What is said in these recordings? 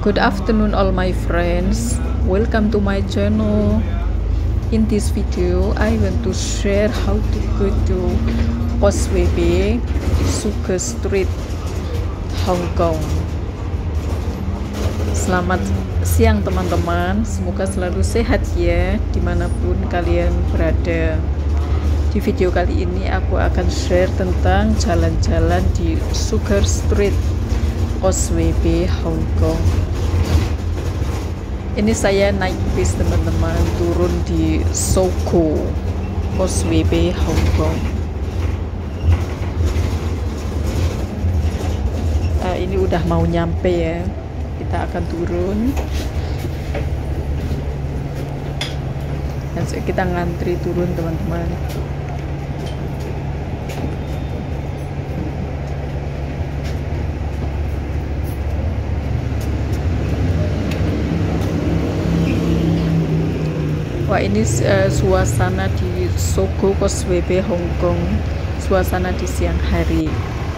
Good afternoon all my friends, welcome to my channel. In this video I want to share how to go to Causeway Sugar Street, Hong Kong. Selamat siang teman-teman, semoga selalu sehat ya dimanapun kalian berada. Di video kali ini aku akan share tentang jalan-jalan di Sugar Street, Causeway Bay, Hong Kong. Ini saya naik bis teman-teman, turun di Sogo, Causeway Bay, Hong Kong. Ini udah mau nyampe ya, kita akan turun dan kita ngantri turun teman-teman. Wah, ini suasana di Sogo Causeway Bay, Hong Kong, suasana di siang hari.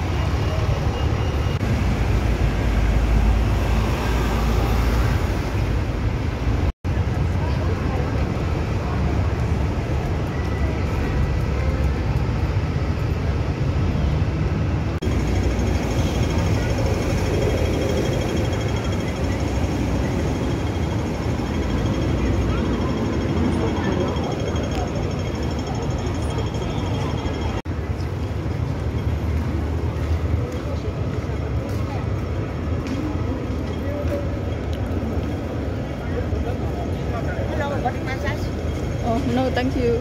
Oh no, thank you.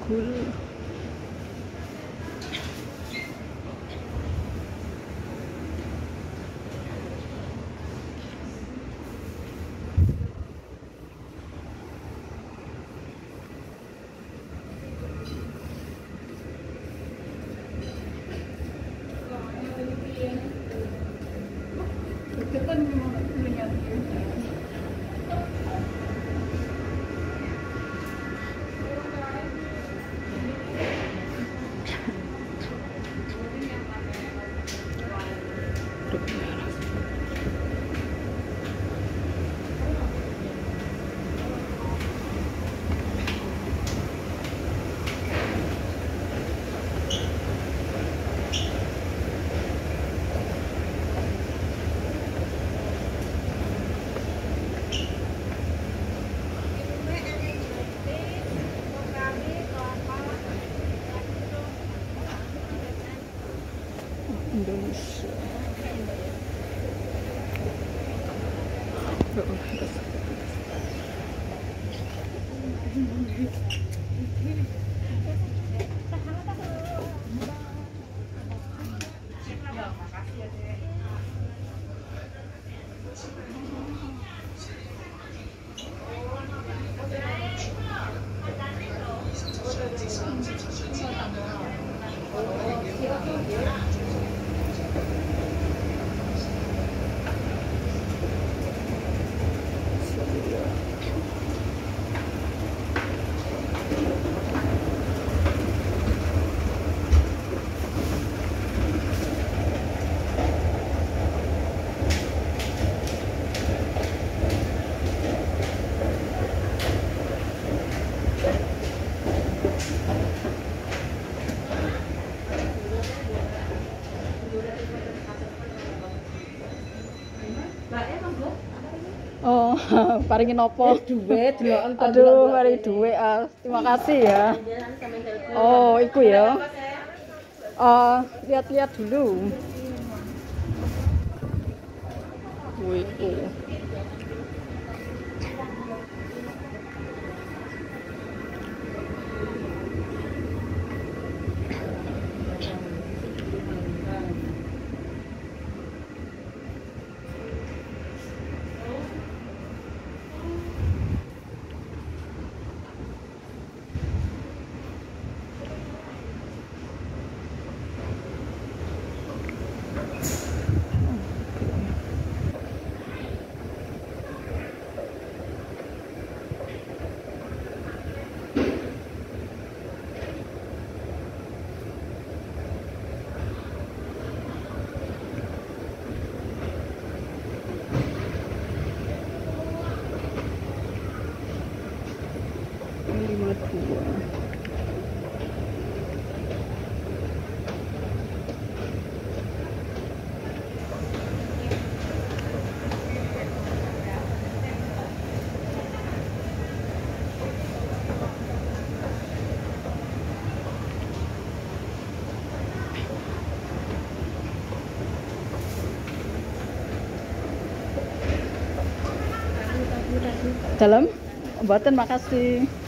Gul. Indonesia. Oh, paringin opo? Duit, Aduh, mari duit. Terima kasih ya. Oh, iku ya. Lihat-lihat dulu. Iku. Dalam, mboten makasih.